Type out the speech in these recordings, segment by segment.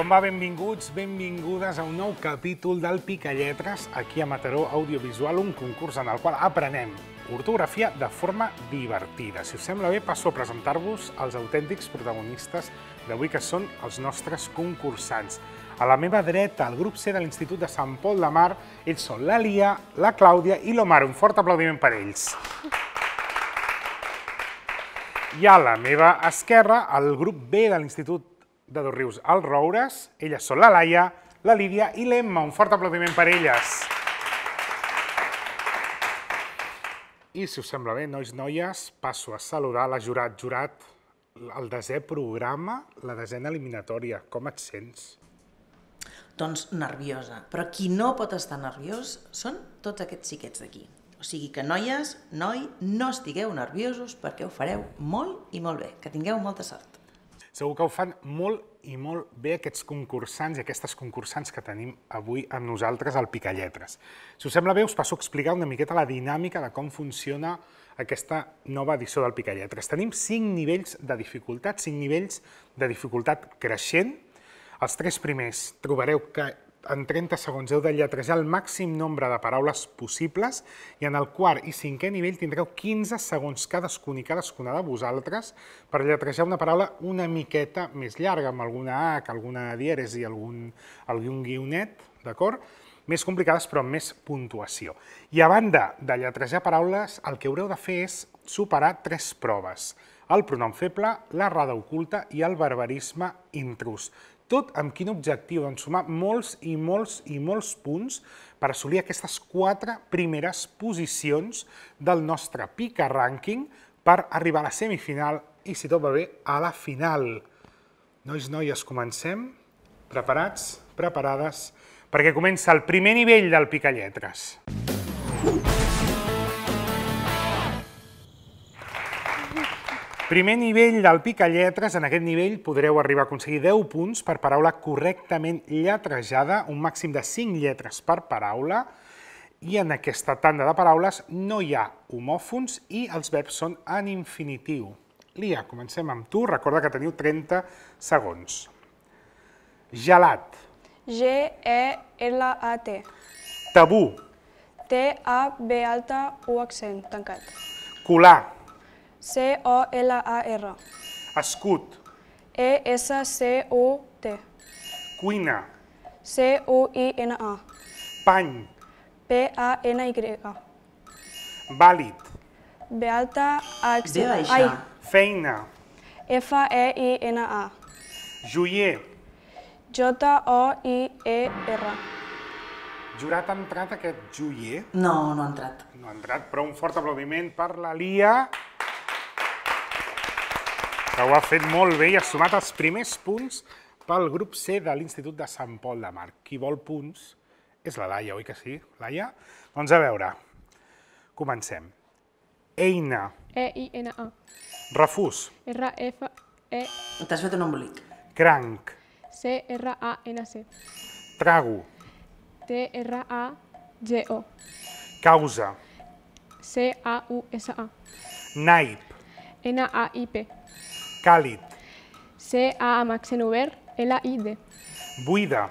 Com va? Benvinguts, benvingudes a un nou capítol del Picalletres aquí a Mataró Audiovisual, un concurs en el qual aprenem ortografia de forma divertida. Si us sembla bé, passo a presentar-vos els autèntics protagonistes d'avui, que són els nostres concursants. A la meva dreta, el grup C de l'Institut de Sant Pol de Mar, ells són la Lia, la Clàudia i l'Omar. Un fort aplaudiment per ells. I a la meva esquerra, el grup B de l'Institut de Dosrius, els Roures, elles són la Laia, la Lídia i l'Emma. Un fort aplaudiment per elles. I si us sembla bé, nois, noies, passo a saludar la jurat. Jurat, el desè programa, la desena eliminatòria. Com et sents? Doncs nerviosa, però qui no pot estar nerviós són tots aquests xiquets d'aquí. O sigui que noies, no estigueu nerviosos perquè ho fareu molt i molt bé, que tingueu molta sort. Segur que ho fan molt i molt bé aquests concursants i aquestes concursants que tenim avui amb nosaltres al Picalletres. Si us sembla bé, us passo a explicar una miqueta la dinàmica de com funciona aquesta nova edició del Picalletres. Tenim 5 nivells de dificultat, 5 nivells de dificultat creixent. Els 3 primers trobareu que en 30 segons heu de lletrejar el màxim nombre de paraules possibles i en el quart i cinquè nivell tindreu 15 segons cadascun i cadascuna de vosaltres per lletrejar una paraula una miqueta més llarga, amb alguna H, alguna dièresi, algun guionet, d'acord? Més complicades però amb més puntuació. I a banda de lletrejar paraules, el que haureu de fer és superar 3 proves. El pronom feble, l'errada oculta i el barbarisme intrús. Tot amb quin objectiu? Doncs sumar molts i molts punts per assolir aquestes 4 primeres posicions del nostre Pica Rànquing per arribar a la semifinal i, si tot va bé, a la final. Nois, noies, comencem? Preparats? Preparades? Perquè comença el primer nivell del Picalletres. Primer nivell del Picalletres. En aquest nivell podreu arribar a aconseguir 10 punts per paraula correctament lletrejada, un màxim de 5 lletres per paraula, i en aquesta tanda de paraules no hi ha homòfons i els verbs són en infinitiu. Lia, comencem amb tu. Recorda que teniu 30 segons. Gelat. G-E-L-A-T. Tabú. T-A-B-U accent tancat. Colar. C-O-L-A-R. Escut. E-S-C-U-T. Cuina. C-U-I-N-A. Pany. P-A-N-Y. Vàlid. B-A-X. Ai. Feina. F-E-I-N-A. Joier. J-O-I-E-R. Jurat, ha entrat aquest joier? No, no ha entrat. No ha entrat, però un fort aplaudiment per la Lia, que ho ha fet molt bé i ha sumat els primers punts pel grup C de l'Institut de Sant Pol de Mar. Qui vol punts és la Laia, oi que sí, Laia? Doncs a veure, comencem. Eina. E-I-N-A. Refús. R-F-E. T'has fet un embolic. Cranc. C-R-A-N-C. Trago. T-R-A-G-O. Causa. C-A-U-S-A. Naip. N-A-I-P. Càlid. C-A amb accent obert. L-I-D. Buida.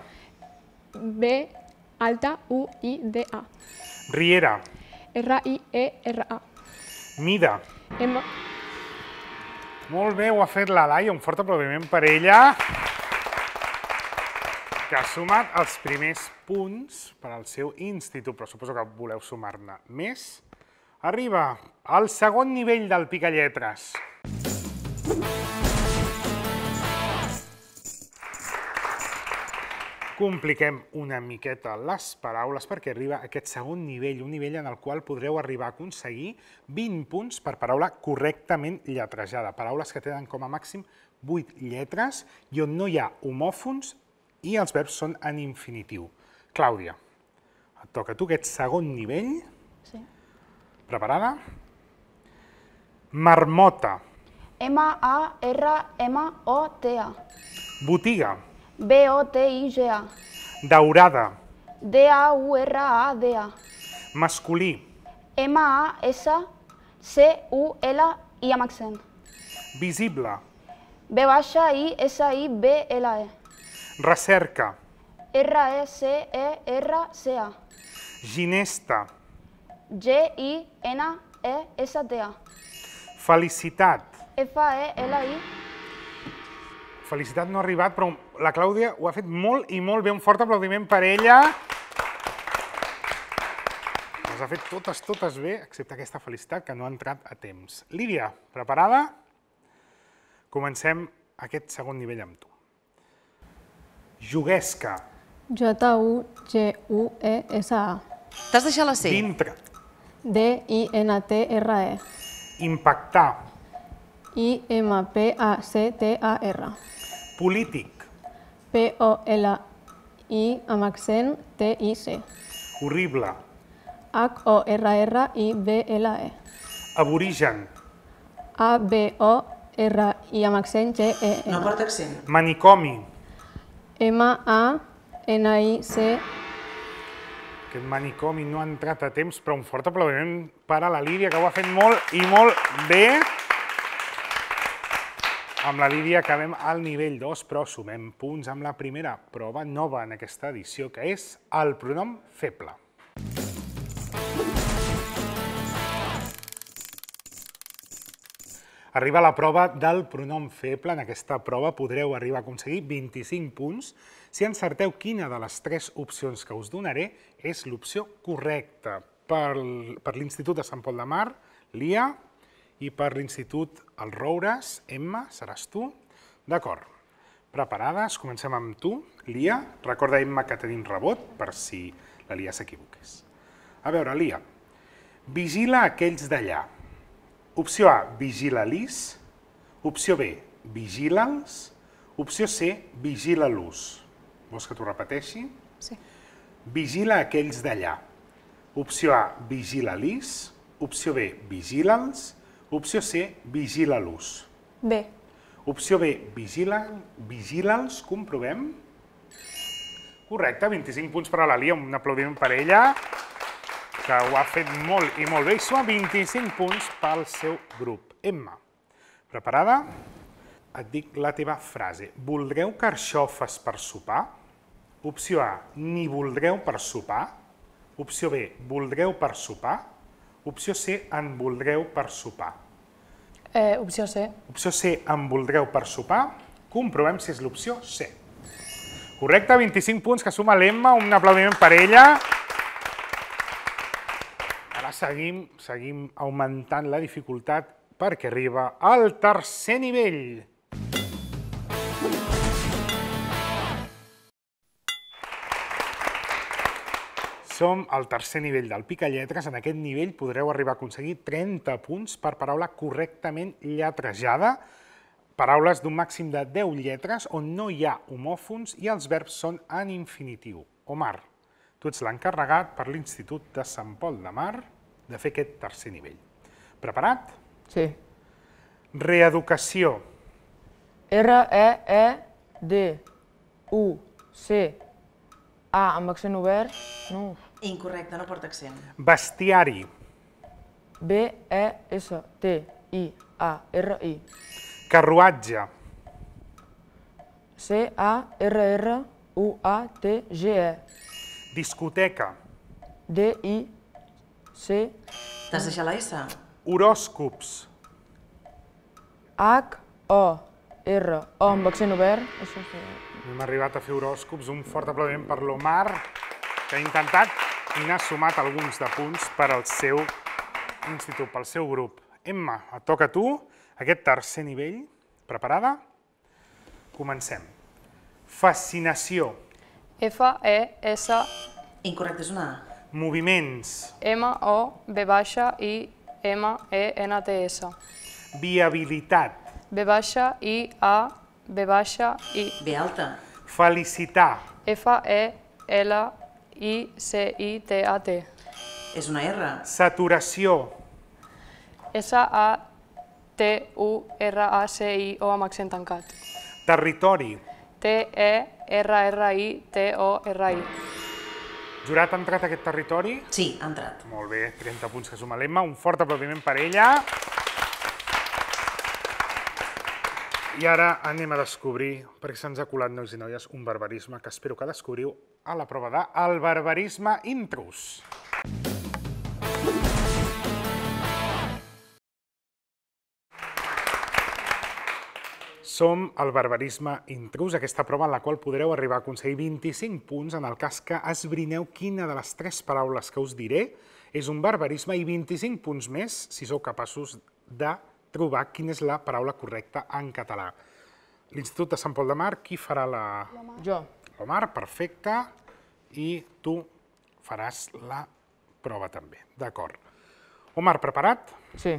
B-U-I-D-A. Riera. R-I-E-R-A. Mida. M. Molt bé, ho ha fet la Laia, un fort aplaudiment per ella, que ha sumat els primers punts per al seu institut, però suposo que voleu sumar-ne més. Arriba al segon nivell del Picalletres. Compliquem una miqueta les paraules perquè arriba aquest segon nivell, un nivell en el qual podreu arribar a aconseguir 20 punts per paraula correctament lletrejada. Paraules que tenen com a màxim 8 lletres i on no hi ha homòfons i els verbs són en infinitiu. Clàudia, et toca a tu aquest segon nivell. Sí. Preparada? Marmota. M-A-R-M-O-T-A. Botiga. B-O-T-I-G-A. Daurada. D-A-U-R-A-D-A. Masculí. M-A-S-C-U-L-I amb accent. Visible. B-I-S-I-B-L-E. Recerca. R-E-C-E-R-C-A. Ginesta. G-I-N-E-S-T-A. Felicitat. F-E-L-I. Felicitat no ha arribat, però la Clàudia ho ha fet molt i molt bé. Un fort aplaudiment per ella. Les ha fet totes bé, excepte aquesta felicitat, que no ha entrat a temps. Lídia, preparada? Comencem aquest segon nivell amb tu. Juguesca. J-U-G-U-E-S-A. T'has deixat la C. Dintre. D-I-N-T-R-E. Impactar. I-M-P-A-C-T-A-R. Polític. P-O-L-I amb accent T-I-C. Horrible. H-O-R-R-I-B-L-E. Aborigen. A-B-O-R-I amb accent G-E-N. No porta accent. Manicomi. M-A-N-I-C. Aquest manicomi no ha entrat a temps, però un fort aplaudiment per a la Lídia, que ho ha fet molt i molt bé. Amb la Lídia acabem al nivell 2, però sumem punts amb la primera prova nova en aquesta edició, que és el pronom feble. Arriba la prova del pronom feble. En aquesta prova podreu arribar a aconseguir 25 punts si encerteu quina de les 3 opcions que us donaré és l'opció correcta. Per l'Institut de Sant Pol de Mar, Lia, i per l'Institut Els Roures, Emma, seràs tu? D'acord. Preparades? Comencem amb tu, Lia. Recorda, Emma, que tenim rebot per si la Lia s'equivoqués. A veure, Lia, vigila aquells d'allà. Opció A, vigila-lis. Opció B, vigila'ls. Opció C, vigila-los. Vols que t'ho repeteixi? Sí. Vigila aquells d'allà. Opció A, vigila-lis. Opció B, vigila'ls. Opció C, vigila-los. B. Opció B, vigila'ls. Comprovem. Correcte, 25 punts per a la Lia, un aplaudiment per ella, que ho ha fet molt i molt bé, i suma 25 punts pel seu grup. Emma, preparada? Et dic la teva frase. Voldreu carxofes per sopar? Opció A, ni voldreu per sopar. Opció B, voldreu per sopar. Opció C, en voldreu per sopar. Opció C. Opció C, en voldreu per sopar. Comprovem si és l'opció C. Correcte, 25 punts que suma l'Emma, un aplaudiment per ella. Ara seguim augmentant la dificultat perquè arriba al tercer nivell. Som al tercer nivell del Picalletres. En aquest nivell podreu arribar a aconseguir 30 punts per paraula correctament lletrejada, paraules d'un màxim de 10 lletres on no hi ha homòfons i els verbs són en infinitiu. Omar, tu ets l'encarregat per l'Institut de Sant Pol de Mar de fer aquest tercer nivell. Preparat? Sí. Reeducació. R-E-E-D-U-C-A amb accent obert. No. Incorrecte, no porta accent. Bestiari. B-E-S-T-I-A-R-I. Carruatge. C-A-R-R-U-A-T-G-E. Discoteca. D-I-C. T'has deixat la S? Horòscops. H-O-R-O amb accent obert. Hem arribat a fer horòscops. Un fort aplaudiment per l'Omar, que ha intentat i n'ha sumat alguns de punts per al seu institut, pel seu grup. Emma, et toca a tu aquest tercer nivell. Preparada? Comencem. Fascinació. F-E-S-M-O-V-I-M-E-N-T-S. Incorrecte, és una A. E Viabilitat. B-I-A-B-I. B alta. Felicitar. F-E-L-I-C-I-T-A-T. És una R. Saturació. S-A-T-U-R-A-C-I-O amb accent tancat. Territori. T-E-R-R-I-T-O-R-I. Jurat ha entrat a aquest territori? Sí, ha entrat. Molt bé, 30 punts que suma l'Emma. Un fort aplaudiment per ella. I ara anem a descobrir, perquè se'ns ha colat, nois i noies, un barbarisme que espero que descobriu a la prova del barbarisme intrus. Som al barbarisme intrus, aquesta prova en la qual podreu arribar a aconseguir 25 punts en el cas que esbrineu quina de les 3 paraules que us diré és un barbarisme i 25 punts més si sou capaços de trobar quina és la paraula correcta en català. L'Institut de Sant Pol de Mar, qui farà la... Jo. L'Omar, perfecte, i tu faràs la prova també, d'acord. Omar, preparat? Sí.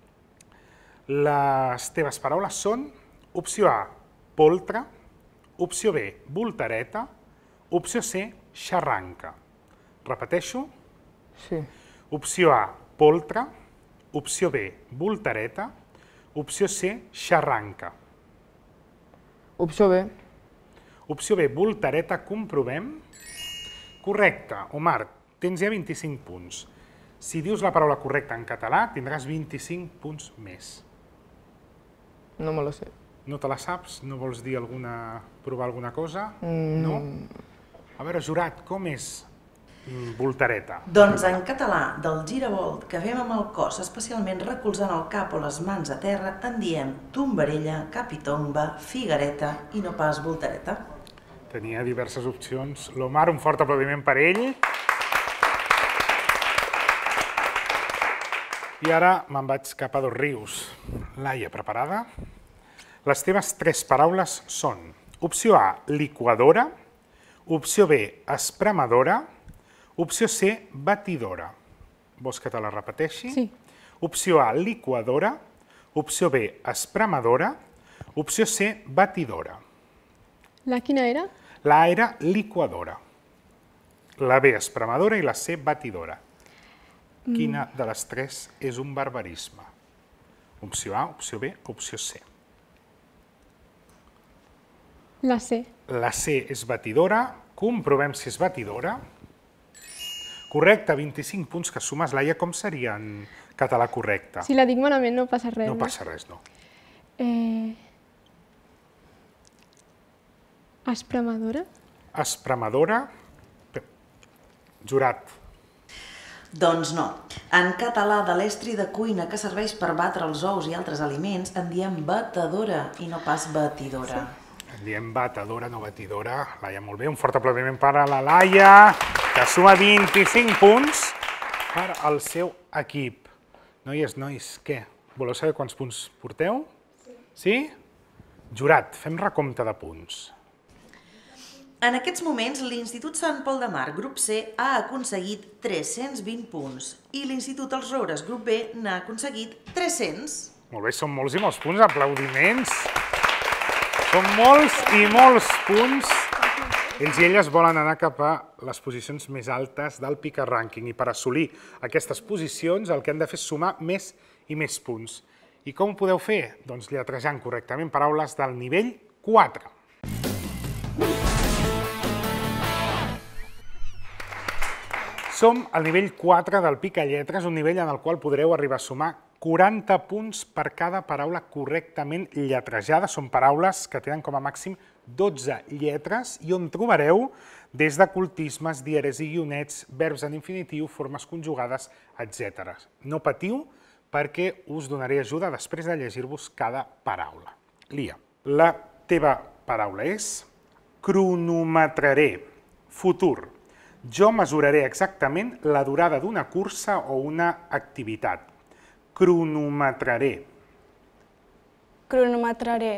Les teves paraules són opció A, poltre, opció B, voltereta, opció C, xarranca. Repeteixo? Sí. Opció A, poltre, opció B, voltereta, opció C, xarranca. Opció B. Opció B, voltereta, comprovem. Correcte, Omar, tens ja 25 punts. Si dius la paraula correcta en català, tindràs 25 punts més. No me lo sé. No te la saps? No vols dir provar alguna cosa? No? A veure, jurat, com és voltereta? Doncs en català, del giravolt que fem amb el cos, especialment recolzant el cap o les mans a terra, en diem tombarella, capitomba, figuereta i no pas voltereta. Tenia diverses opcions. L'Omar, un fort aplaudiment per ell. I ara me'n vaig cap a Dosrius. Laia, preparada? Les teves 3 paraules són opció A, liquadora, opció B, espremedora, opció C, batidora. Vols que te la repeteixi? Sí. Opció A, liquadora, opció B, espremedora, opció C, batidora. La quina era? La A era liquadora, la B, espremedora i la C, batidora. Quina de les 3 és un barbarisme? Opció A, opció B, opció C. La C. La C és batidora, comprovem si és batidora. Correcte, 25 punts que sumes. Laia, com seria en català correcte? Si la dic malament no passa res. No passa res, no. Espremedora? Espremedora. Jurat. Doncs no. En català de l'estri de cuina que serveix per batre els ous i altres aliments en diem batedora i no pas batidora. En diem batedora, no batidora. Laia, molt bé. Un fort aplaudiment per a la Laia, que suma 25 punts per al seu equip. Noies, nois, què? Voleu saber quants punts porteu? Sí? Jurat, fem recompte de punts. En aquests moments, l'Institut Sant Pol de Mar, grup C, ha aconseguit 320 punts i l'Institut Els Roures, grup B, n'ha aconseguit 300. Molt bé, són molts i molts punts, aplaudiments. Són molts i molts punts. Ells i elles volen anar cap a les posicions més altes del Pica Rànquing i per assolir aquestes posicions el que han de fer és sumar més i més punts. I com ho podeu fer? Doncs lletrejant correctament paraules del nivell 4. Som al nivell 4 del Picalletres, un nivell en el qual podreu arribar a sumar 40 punts per cada paraula correctament lletrejada. Són paraules que tenen com a màxim 12 lletres i on trobareu des de cultismes, dieres i guionets, verbs en infinitiu, formes conjugades, etc. No patiu perquè us donaré ajuda després de llegir-vos cada paraula. Lia, la teva paraula és cronometraré, futur. Jo mesuraré exactament la durada d'una cursa o una activitat. Cronometraré. Cronometraré.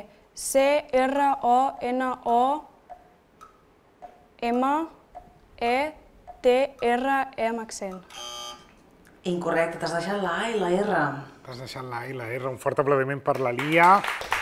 C-R-O-N-O-M-E-T-R-E amb accent. Incorrecte, t'has deixat la A i la R. T'has deixat la A i la R. Un fort aplaudiment per la Lia.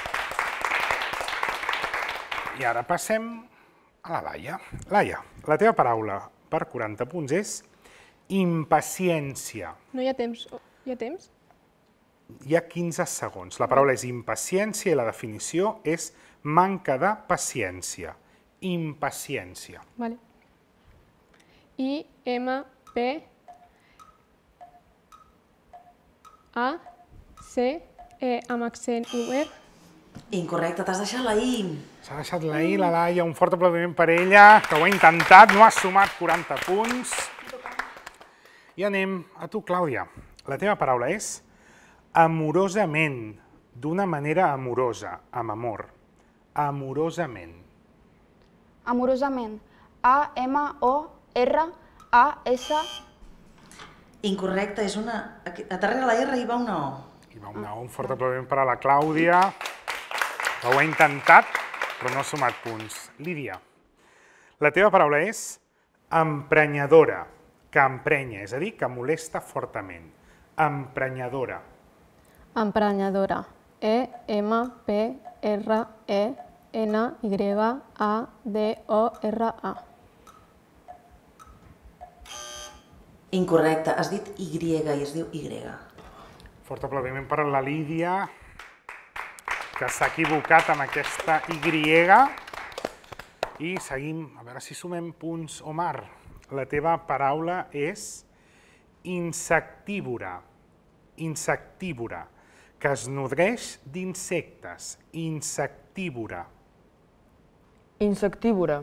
I ara passem a la Laia. Laia, la teva paraula per 40 punts és impaciència. No hi ha temps. Hi ha temps? Hi ha 15 segons. La paraula és impaciència i la definició és manca de paciència. Impaciència. Vale. I-M-P-A-C-E amb accent obert. Incorrecte, t'has deixat la I. S'ha deixat la I, la Laia, un fort aplaudiment per ella, que ho ha intentat, no ha sumat 40 punts. I anem a tu, Clàudia. La teva paraula és amorosament, d'una manera amorosa, amb amor. Amorosament. Amorosament. A-M-O-R-A-S. Incorrecte, és una... A darrere la R hi va una O. Hi va una O, un fort aplaudiment per a la Clàudia. Ho ha intentat, però no ha sumat punts. Lídia, la teva paraula és emprenyadora, que emprenya, és a dir, que molesta fortament. Emprenyadora. Emprenyadora. E-M-P-R-E-N-Y-A-D-O-R-A. Incorrecte, has dit Y i es diu Y. Fort aplaudiment per a la Lídia, que s'ha equivocat amb aquesta Y. I seguim, a veure si sumem punts. Omar, la teva paraula és insectívora. Insectívora, que es nodreix d'insectes. Insectívora. Insectívora.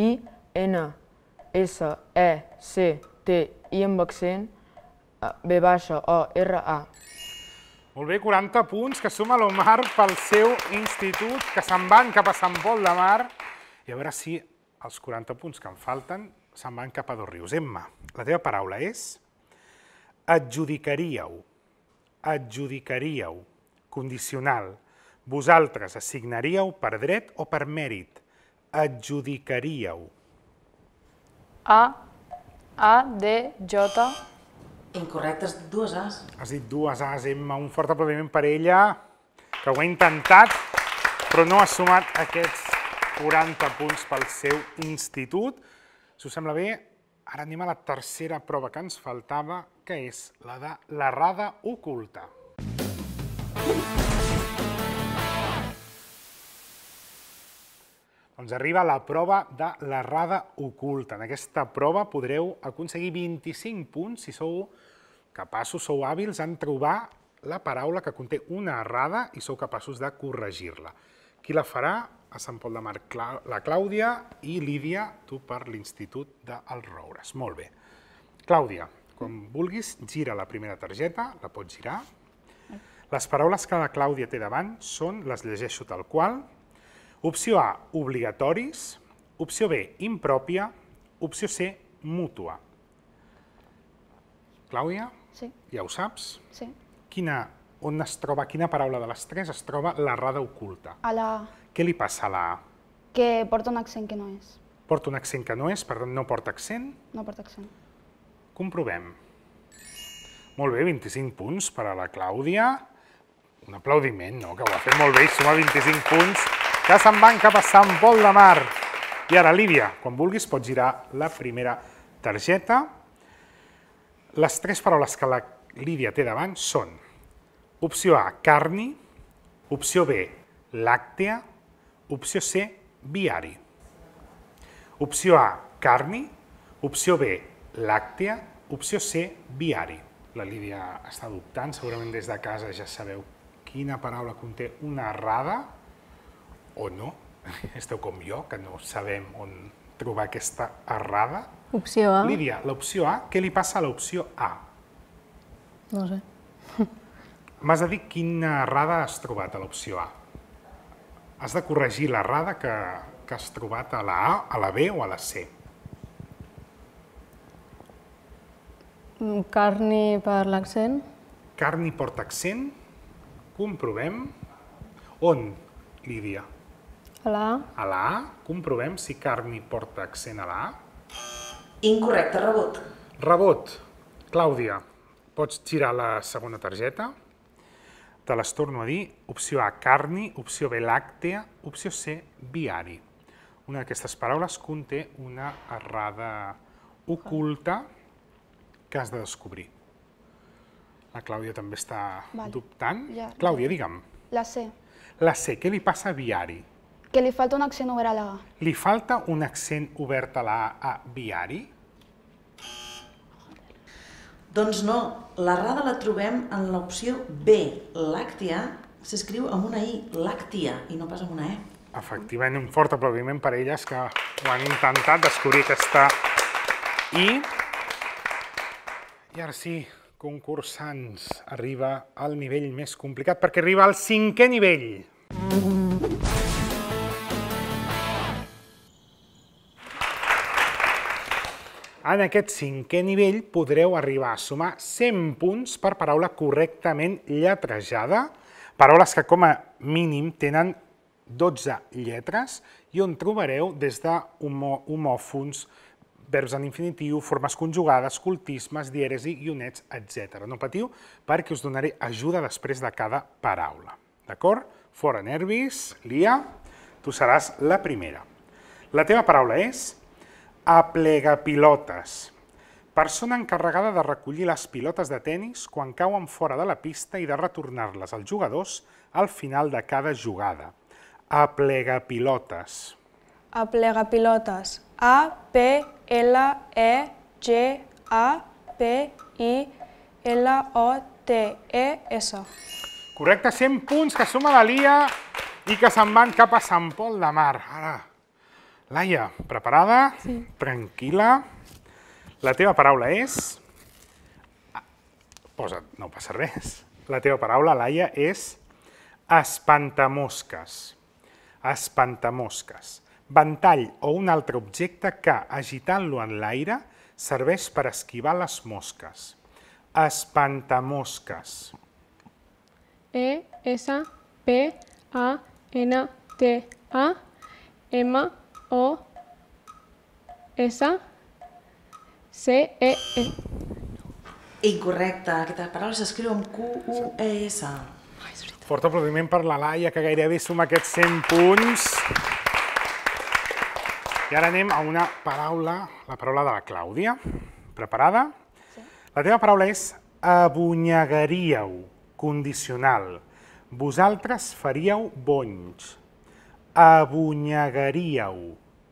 I-N-S-E-C-T-I amb accent B-O-R-A. Molt bé, 40 punts que suma l'Omar pel seu institut, que se'n van cap a Sant Pol de Mar. I a veure si els 40 punts que em falten se'n van cap a Dosrius. Emma, la teva paraula és adjudicaríeu. Adjudicaríeu. Condicional. Vosaltres assignaríeu per dret o per mèrit. Adjudicaríeu. A-D-J. Incorrecte, has dit dues As. Has dit dues As, Emma, un fort aplaudiment per ella, que ho ha intentat, però no ha sumat aquests 40 punts pel seu institut. Si us sembla bé, ara anem a la tercera prova que ens faltava, que és la de l'errada oculta. Doncs arriba la prova de l'errada oculta. En aquesta prova podreu aconseguir 25 punts si sou capaços, sou hàbils en trobar la paraula que conté una errada i sou capaços de corregir-la. Qui la farà? A Sant Pol de Mar, la Clàudia, i Lídia, tu per l'Institut dels Roures. Molt bé. Clàudia, quan vulguis, gira la primera targeta, la pots girar. Les paraules que la Clàudia té davant són, les llegeixo tal qual. Opció A, obligatoris. Opció B, impròpia. Opció C, mútua. Clàudia? Sí. Ja ho saps? Sí. On es troba, quina paraula de les tres es troba l'errada oculta? A la A. Què li passa a la A? Que porta un accent que no és. Porta un accent que no és, per tant no porta accent. No porta accent. Comprovem. Molt bé, 25 punts per a la Clàudia. Un aplaudiment, no? Que ho ha fet molt bé i suma 25 punts, que se'n van cap a Sant Pol de Mar. I ara, Lídia, quan vulguis pots girar la primera targeta. Les tres paraules que la Lídia té davant són opció A, carni, opció B, làctea, opció C, viari. Opció A, carni, opció B, làctea, opció C, viari. La Lídia està dubtant, segurament des de casa ja sabeu quina paraula conté una errada, o no. Esteu com jo, que no sabem on trobar aquesta errada. Opció A. Lídia, l'opció A, què li passa a l'opció A? No sé. M'has de dir quina errada has trobat a l'opció A. Has de corregir l'errada que has trobat a la A, a la B o a la C. Carni per l'accent. Carni porta accent. Comprovem. On, Lídia? A la A. A la A. Comprovem si carni porta accent a la A. Incorrecte, rebot. Rebot. Clàudia, pots girar la segona targeta. Te les torno a dir. Opció A, carni. Opció B, làctea. Opció C, viari. Una d'aquestes paraules conté una errada oculta que has de descobrir. La Clàudia també està dubtant. Clàudia, digue'm. La C. La C, què li passa a viari? Que li falta un accent obert a la A. Li falta un accent obert a la A a viari? Doncs no, l'errada la trobem en l'opció B, làctea, S'escriu amb una I, làctia, i no pas amb una E. Efectivament, un fort aplaudiment per elles que ho han intentat descobrir aquesta I. I ara sí, concursants, arriba al nivell més complicat perquè arriba al 5è nivell. En aquest 5è nivell podreu arribar a sumar 100 punts per paraula correctament lletrejada, paraules que com a mínim tenen 12 lletres i on trobareu des d'homòfons, verbs en infinitiu, formes conjugades, cultismes, dièresi, guionets, etc. No patiu, perquè us donaré ajuda després de cada paraula. D'acord? Fora nervis. Lia, tu seràs la primera. La teva paraula és aplegapilotes. Persona encarregada de recollir les pilotes de tenis quan cauen fora de la pista i de retornar-les als jugadors al final de cada jugada. Aplegapilotes. Aplegapilotes. A-P-L-E-G-A-P-I-L-O-T-E-S. Correcte, 100 punts que suma la Lia i que se'n van cap a Sant Pol de Mar. Ara, Laia, preparada? Sí. Tranquil·la. La teva paraula és... Posa't, no passa res. La teva paraula, Laia, és espantamosques. Espantamosques. Ventall o un altre objecte que, agitant-lo en l'aire, serveix per esquivar les mosques. Espantamosques. E-S-P-A-N-T-A-M-O-S-C-E-E. Incorrecte, aquesta paraula s'escriu amb Q-U-E-S. Fort aplaudiment per la Laia, que gairebé suma aquests 100 punts. I ara anem a una paraula, la paraula de la Clàudia. Preparada? Sí. La teva paraula és abonyegaríeu, condicional. Vosaltres faríeu bonys. Abonyegaríeu.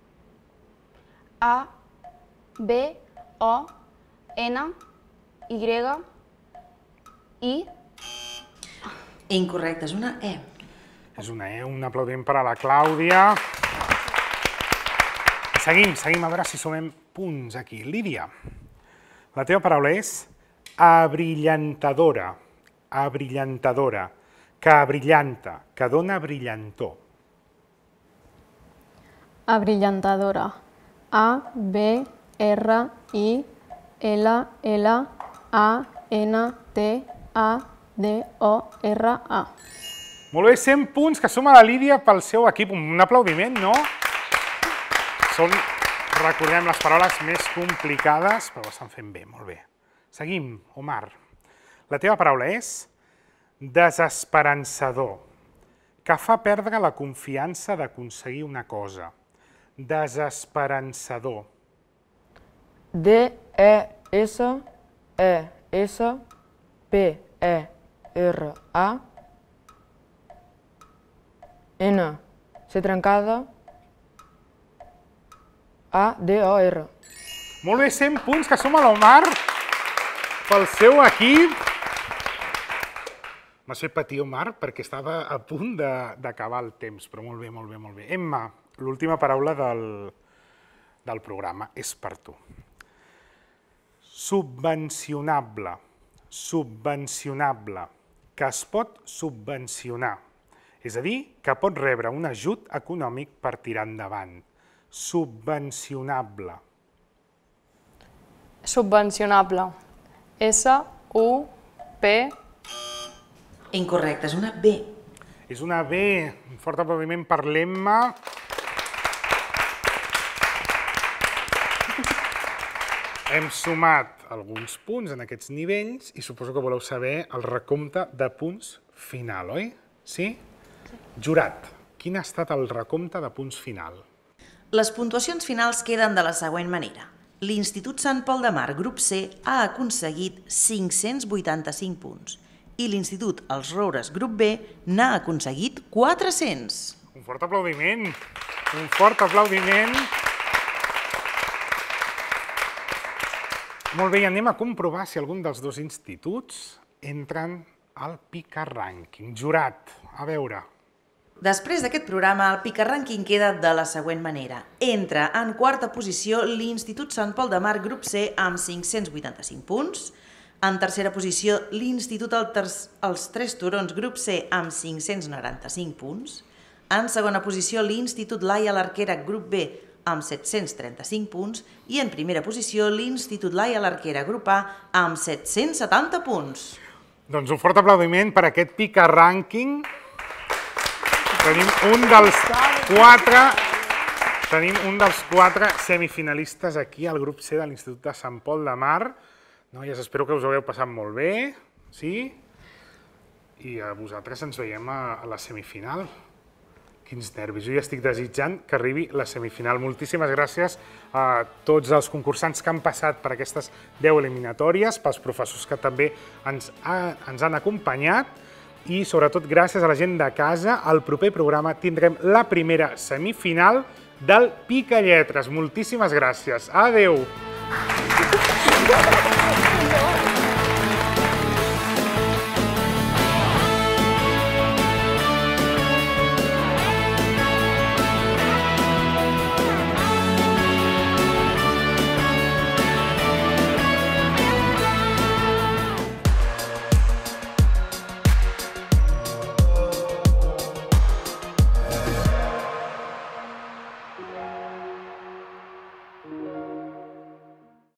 A-B-O-N-Y-I. Incorrecte, és una E. És una E, un aplaudiment per a la Clàudia. Seguim a veure si sumem punts aquí. Lídia, la teva paraula és abrillantadora. Abrillantadora, que abrillanta, que dona brillantor. Abrillantadora. A-B-R-I-L-L-A-N-T-A-D-O-R-A. Molt bé, 100 punts que suma la Lídia pel seu equip. Un aplaudiment, no? Són, recordem, les paraules més complicades, però ho estan fent bé, molt bé. Seguim, Omar. La teva paraula és desesperançador, que fa perdre la confiança d'aconseguir una cosa. Desesperançador. D-E-S-P-E-R-A-N. C trencada. A-D-O-R. Molt bé, 100 punts que suma l'Omar pel seu equip. M'has fet patir, Omar, perquè estava a punt d'acabar el temps, però molt bé, molt bé, molt bé. Emma, l'última paraula del programa és per tu. Subvencionable. Subvencionable. Que es pot subvencionar. És a dir, que pot rebre un ajut econòmic per tirar endavant. Subvencionable. Subvencionable. S-U-P. Incorrecte, és una B. És una B. Un fort aplaudiment per l'Emma. Hem sumat alguns punts en aquests nivells i suposo que voleu saber el recompte de punts final, oi? Sí? Jurat, quin ha estat el recompte de punts final? Les puntuacions finals queden de la següent manera. L'Institut Sant Pol de Mar, grup C, ha aconseguit 585 punts i l'Institut Els Roures, grup B, n'ha aconseguit 400. Un fort aplaudiment, un fort aplaudiment. Molt bé, i anem a comprovar si algun dels dos instituts entren el Picarrànquing. Jurat, a veure. Després d'aquest programa, el Picarrànquing queda de la següent manera. Entra en quarta posició l'Institut Sant Pol de Mar, grup C, amb 585 punts. En tercera posició, l'Institut Els Tres Turons, grup C, amb 595 punts. En segona posició, l'Institut Laia l'Arquera, grup B, amb 735 punts. I en primera posició, l'Institut Laia l'Arquera, grup A, amb 770 punts. Doncs un fort aplaudiment per aquest Picarrànquing. Tenim un dels quatre semifinalistes aquí al grup C de l'Institut de Sant Pol de Mar. Noies, espero que us ho hagueu passat molt bé, sí? I a vosaltres ens veiem a la semifinal. Quins nervis, jo ja estic desitjant que arribi la semifinal. Moltíssimes gràcies a tots els concursants que han passat per aquestes 10 eliminatòries, pels professors que també ens han acompanyat i sobretot gràcies a la gent de casa. Al proper programa tindrem la primera semifinal del Picalletres. Moltíssimes gràcies. Adéu!